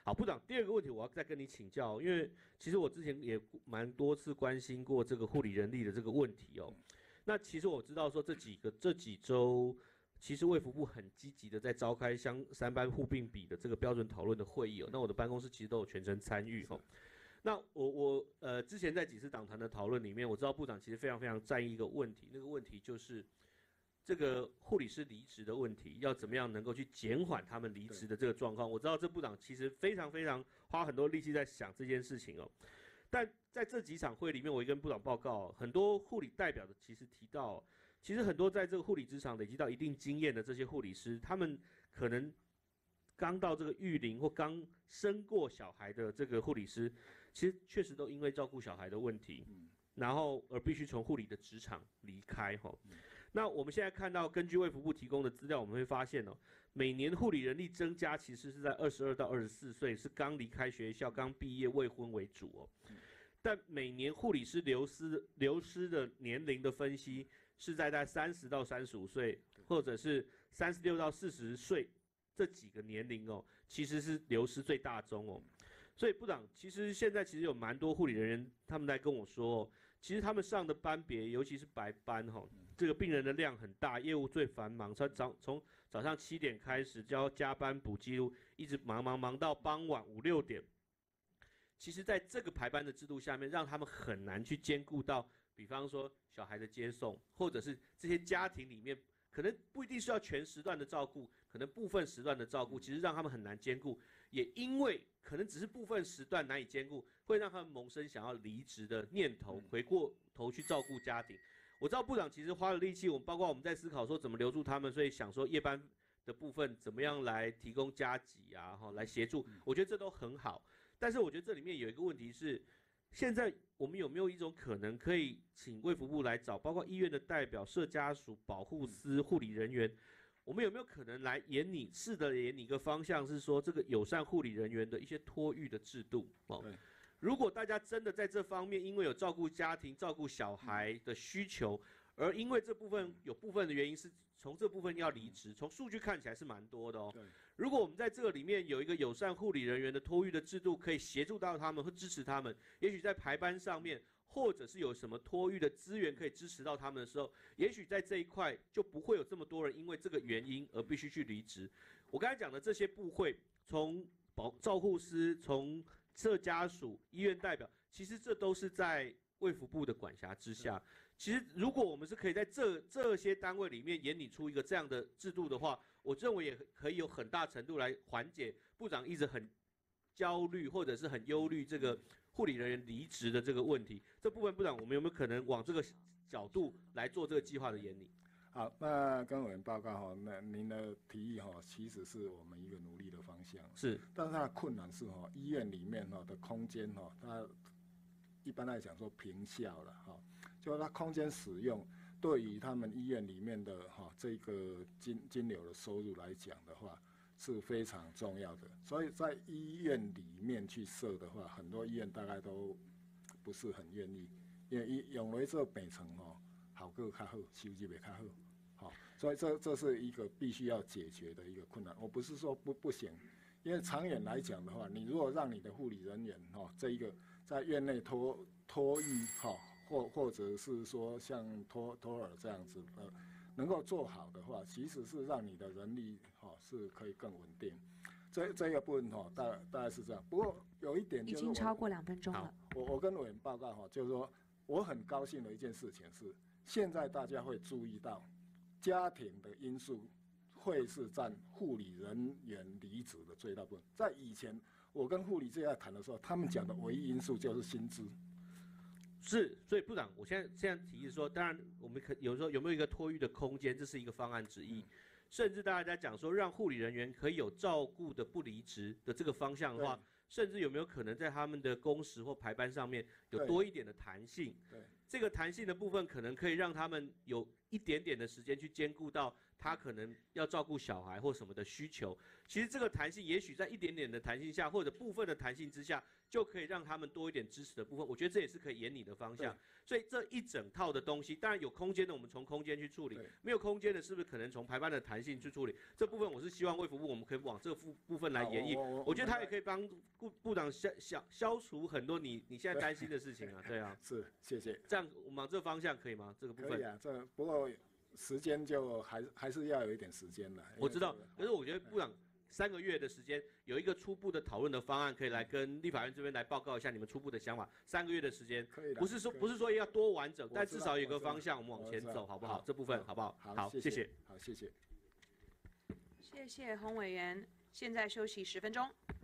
好，部长，第二个问题我要再跟你请教，因为其实我之前也蛮多次关心过这个护理人力的这个问题哦。那其实我知道说这几周，其实卫福部很积极的在召开三班护病比的这个标准讨论的会议哦。那我的办公室其实都有全程参与哦。那我之前在几次党团的讨论里面，我知道部长其实非常非常在意一个问题，那个问题就是这个护理师离职的问题，要怎么样能够去减缓他们离职的这个状况。我知道这部长其实非常非常花很多力气在想这件事情哦。但在这几场会里面，我也跟部长报告，很多护理代表的其实提到，其实很多在这个护理职场累积到一定经验的这些护理师，他们可能刚到这个育龄或刚生过小孩的这个护理师，其实确实都因为照顾小孩的问题，然后而必须从护理的职场离开哈。那我们现在看到，根据卫福部提供的资料，我们会发现哦，每年护理人力增加其实是在22到24岁，是刚离开学校、刚毕业、未婚为主哦。但每年护理师流失的年龄的分析是在30到35岁，或者是36到40岁。这几个年龄哦，其实是流失最大宗哦，所以部长，其实现在其实有蛮多护理人员，他们在跟我说哦，其实他们上的班别，尤其是白班哈，这个病人的量很大，业务最繁忙，从早上7点开始就要加班补记录，一直忙到傍晚5、6点。其实，在这个排班的制度下面，让他们很难去兼顾到，比方说小孩的接送，或者是这些家庭里面。可能不一定是要全时段的照顾，可能部分时段的照顾，其实让他们很难兼顾。也因为可能只是部分时段难以兼顾，会让他们萌生想要离职的念头，回过头去照顾家庭。我知道部长其实花了力气，包括我们在思考说怎么留住他们，所以想说夜班的部分怎么样来提供加给啊，来协助，我觉得这都很好。但是我觉得这里面有一个问题是。现在我们有没有一种可能，可以请卫福部来找，包括医院的代表、社家属、保护司、护理人员，我们有没有可能来试着演拟一个方向，是说这个友善护理人员的一些托育的制度哦。如果大家真的在这方面，因为有照顾家庭、照顾小孩的需求，而因为这部分有部分的原因是从这部分要离职，从数据看起来是蛮多的哦。如果我们在这个里面有一个友善护理人员的托育的制度，可以协助到他们或支持他们，也许在排班上面，或者是有什么托育的资源可以支持到他们的时候，也许在这一块就不会有这么多人因为这个原因而必须去离职。我刚才讲的这些部会，从照护师、从社家属、医院代表，其实这都是在卫福部的管辖之下。其实，如果我们是可以在这些单位里面研拟出一个这样的制度的话，我认为也可以有很大程度来缓解部长一直很焦虑或者是很忧虑这个护理人员离职的这个问题。这部分部长，我们有没有可能往这个角度来做这个计划的研拟？ 好，那跟委员报告哈，那您的提议哈，其实是我们一个努力的方向。 是， 但是它的困难是哈，医院里面哈的空间哈，它一般来讲说平效了哈，就它空间使用对于他们医院里面的哈这个金流的收入来讲的话是非常重要的，所以在医院里面去设的话，很多医院大概都不是很愿意，因为用来做病床哦，效果较好，收入也较好，好，所以这是一个必须要解决的一个困难。我不是说不行，因为长远来讲的话，你如果让你的护理人员哈这一个在院内托育哈，或者是说像托儿这样子能够做好的话，其实是让你的人力哈是可以更稳定。这个部分哈大概是这样。不过有一点就是已经超过2分钟了。 我跟委员报告哈，就是说我很高兴的一件事情是，现在大家会注意到家庭的因素会是占护理人员离职的最大部分。在以前我跟护理界在谈的时候，他们讲的唯一因素就是薪资。 是，所以部长，我现在提议说，当然我们有时候有没有一个托育的空间，这是一个方案之一。甚至大家在讲说，让护理人员可以有照顾的不离职的这个方向的话，甚至有没有可能在他们的工时或排班上面有多一点的弹性？对，这个弹性的部分可能可以让他们有一点点的时间去兼顾到他可能要照顾小孩或什么的需求。其实这个弹性，也许在一点点的弹性下，或者部分的弹性之下，就可以让他们多一点支持的部分。我觉得这也是可以沿你的方向。所以这一整套的东西，当然有空间的，我们从空间去处理；没有空间的，是不是可能从排班的弹性去处理？这部分我是希望卫福部我们可以往这个部分来演绎。我觉得他也可以帮部长消除很多你现在担心的事情啊。对啊， 是，谢谢。 这样我们往这个方向可以吗？这个部分可以啊，这不过时间就还是要有一点时间的。 我知道，可是我觉得部长3个月的时间有一个初步的讨论的方案，可以来跟立法院这边来报告一下你们初步的想法。3个月的时间， 可以的， 不是说要多完整，但至少有个方向，我们往前走，好不好？这部分好不好？ 好， 谢谢。 好，谢谢。 谢谢洪委员，现在休息10分钟。